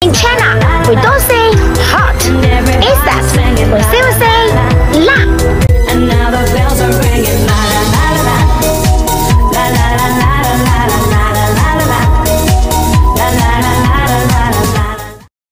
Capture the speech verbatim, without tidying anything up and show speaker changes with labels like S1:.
S1: In China, we don't say hot. Is that? We